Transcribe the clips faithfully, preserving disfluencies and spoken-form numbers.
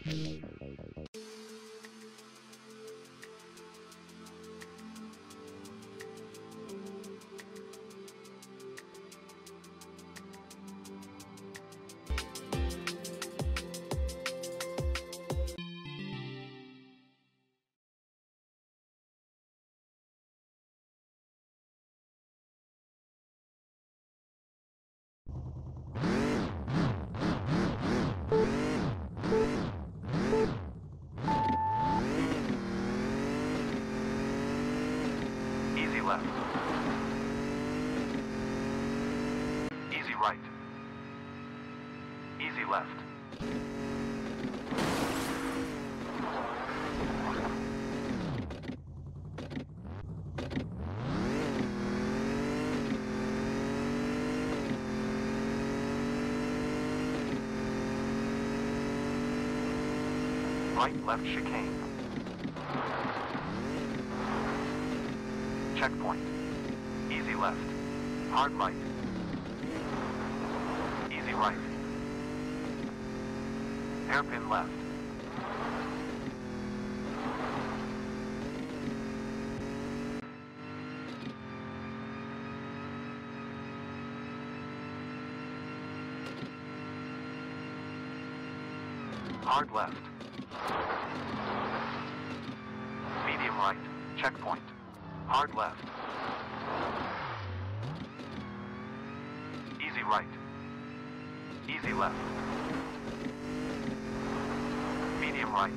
Easy left. Easy right. Easy left. Right, left chicane. Checkpoint. Easy left. Hard right. Easy right. Hairpin left. Hard left. Medium right. Checkpoint. Hard left. Easy right. Easy left. Medium right.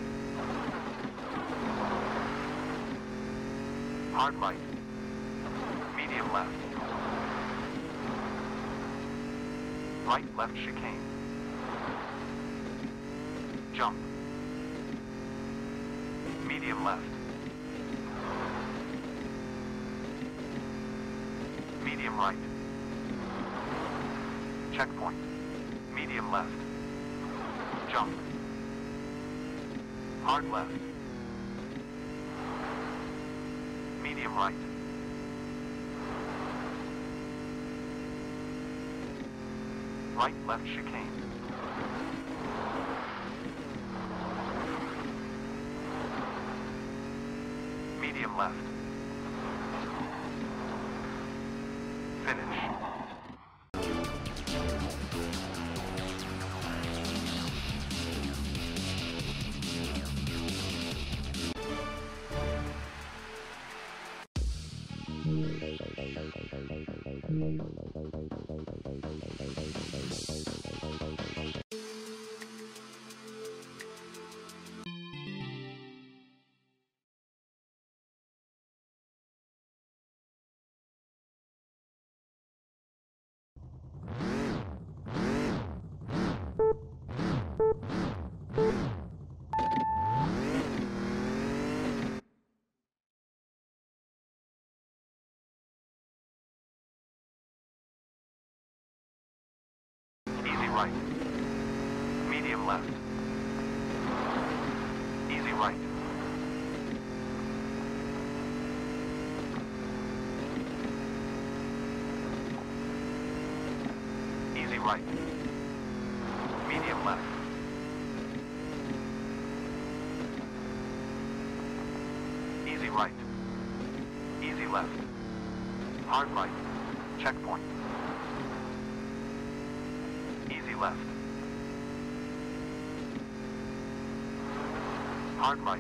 Hard right. Medium left. Right, left chicane. Jump. Medium left. Medium right. Checkpoint. Medium left. Jump. Hard left. Medium right. Right, left chicane. Medium left. Finish. Easy right. Medium left. Easy right. Easy right. Medium left. Easy right. Easy left. Hard right. Checkpoint. Easy left. Hard right.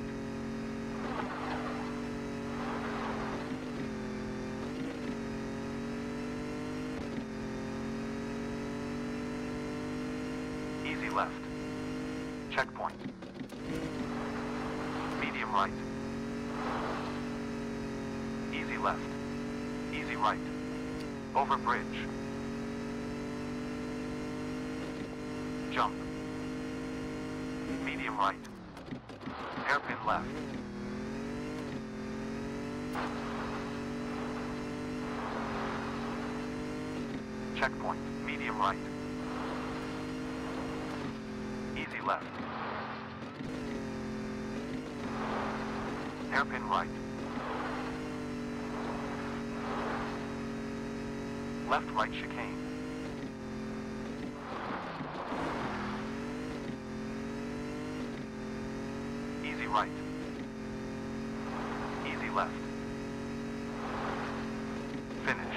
Easy left. Checkpoint. Medium right. Easy left. Easy right. Over bridge. Jump. Medium right. Hairpin left. Checkpoint. Medium right. Easy left. Hairpin right. Left right chicane. right. Easy left. Finish.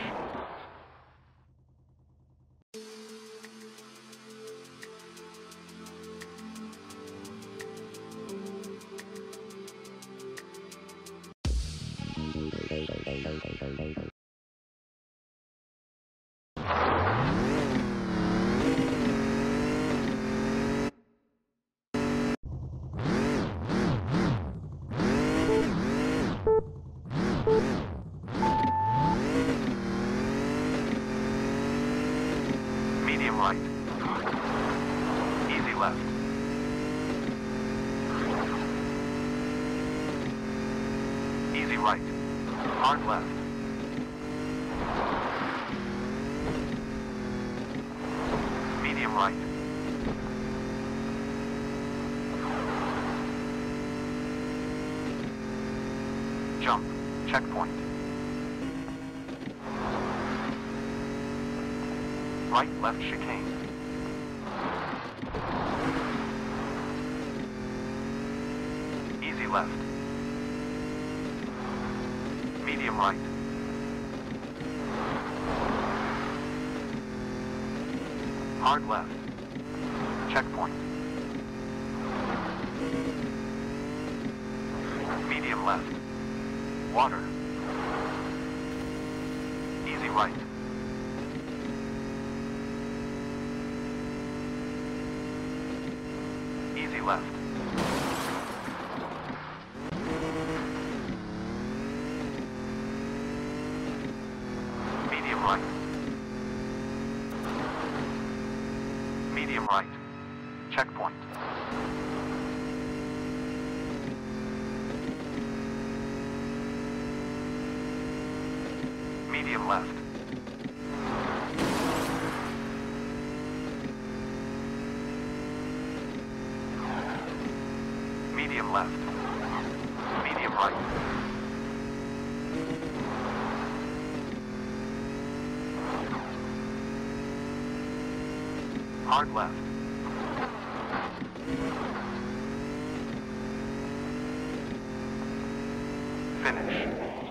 Medium right. Easy left. Easy right. Hard left. Medium right. Jump. Checkpoint. Right, left chicane. Easy left. Medium right. Hard left. Checkpoint. Medium left. Water. Easy right. Easy left. Medium right. Medium right. Checkpoint. Medium left. Medium left. Medium right. Hard left. Finish.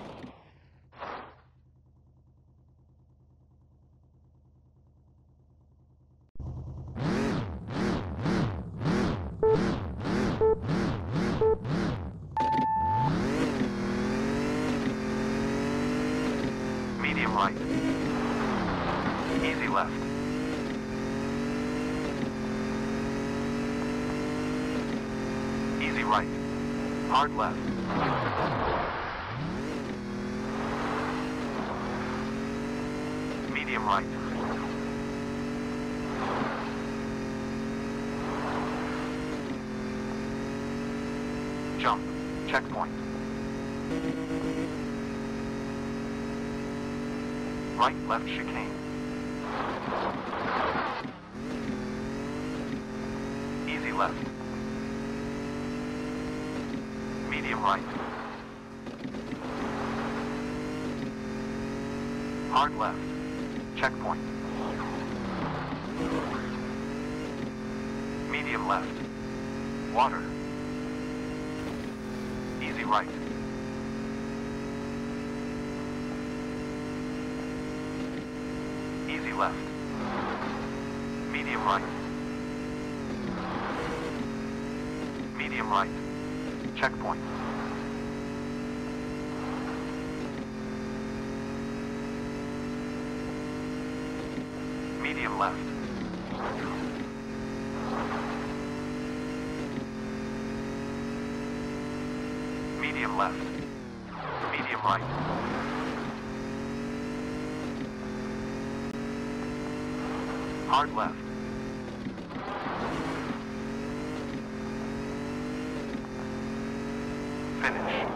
Medium right. Easy left. Easy right. Hard left. Medium right. Jump. Checkpoint. Right, left chicane. Easy left. Medium right. Hard left. Checkpoint. Medium left. Water. Easy right. Easy left. Medium right. Medium right. Checkpoint. Medium left. Medium left. Medium right. Hard left. Finish.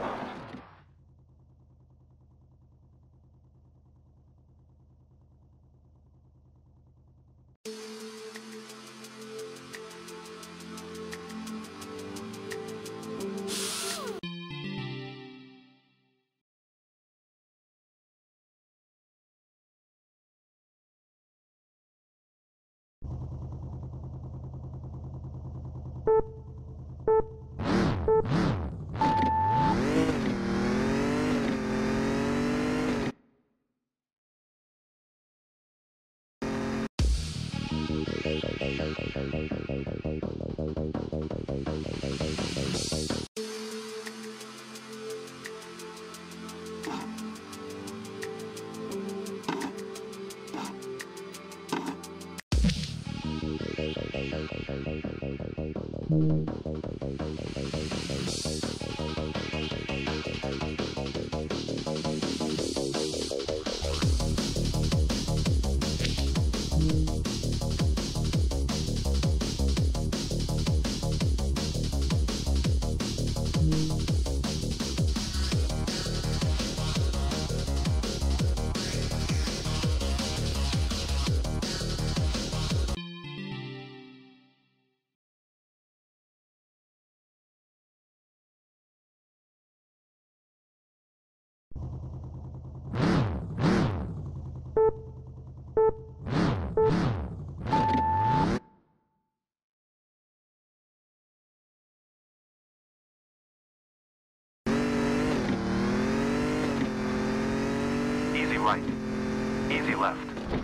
Easy right. Easy left.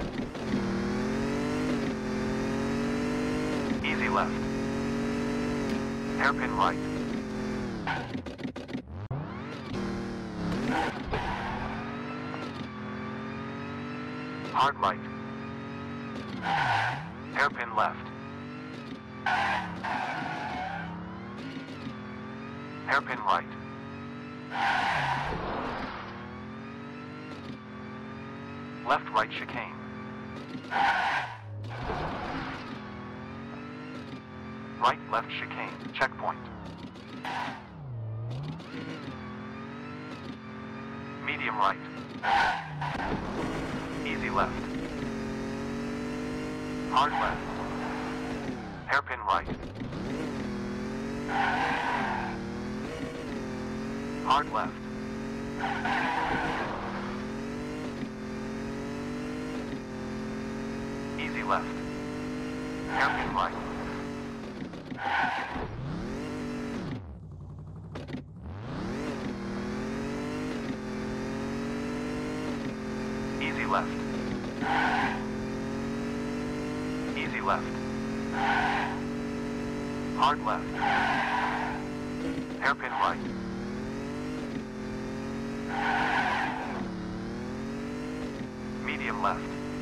Easy left. Hairpin right. Hard right. Hairpin left. Hairpin right. Left right chicane. Right left chicane. Checkpoint. Medium right. Easy left. Hard left. Hairpin right. Hard left. Easy left. Hairpin right. Easy left. Easy left. Hard left. Hairpin right. Medium left.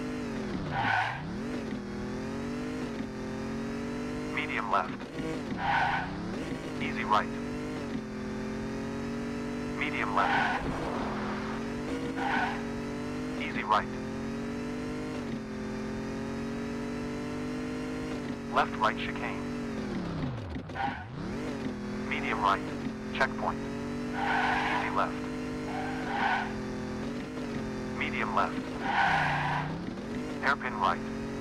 Medium left. Easy right. Medium left. Easy right. Left right chicane. Medium right. Checkpoint. Easy left. Medium left. Hairpin right.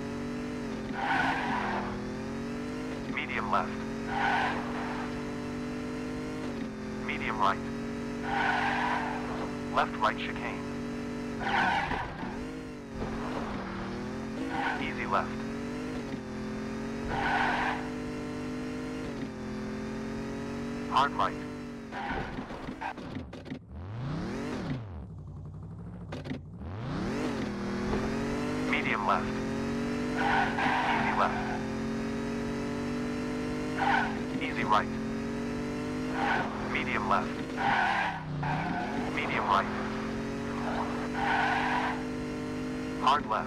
Medium left. Medium right. Left right chicane. Easy left. Hard right. Medium left. Easy left. Easy right. Medium left. Medium right. Hard left.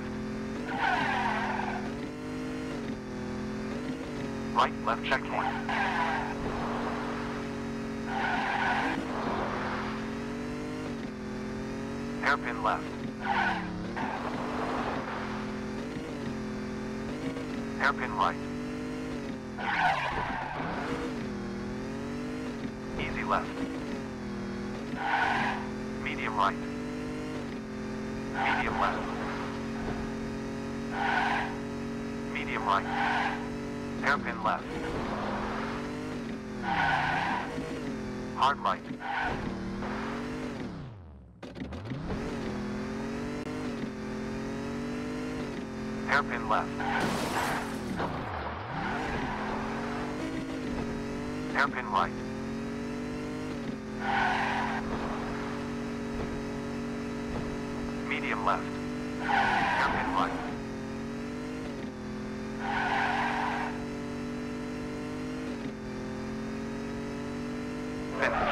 Right left checkpoint. Hairpin left. Hairpin right. Easy left. Medium right. Medium left. Medium right. Hairpin left. Hard right. Hairpin left. Hairpin right. Medium left. Hairpin right. Finish.